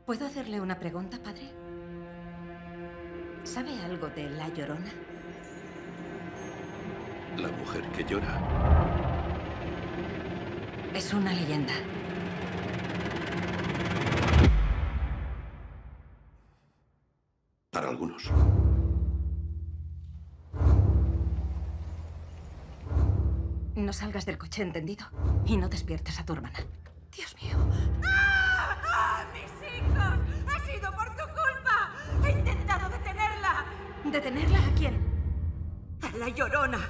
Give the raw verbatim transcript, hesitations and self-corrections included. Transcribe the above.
¿Puedo hacerle una pregunta, padre? ¿Sabe algo de La Llorona? La mujer que llora. Es una leyenda. Para algunos. No salgas del coche, ¿entendido? Y no despiertes a tu hermana. Dios mío. ¡Ah! ¡Ah! ¡Mis hijos! ¡Ha sido por tu culpa! ¡He intentado detenerla! ¿Detenerla a quién? ¡A la Llorona!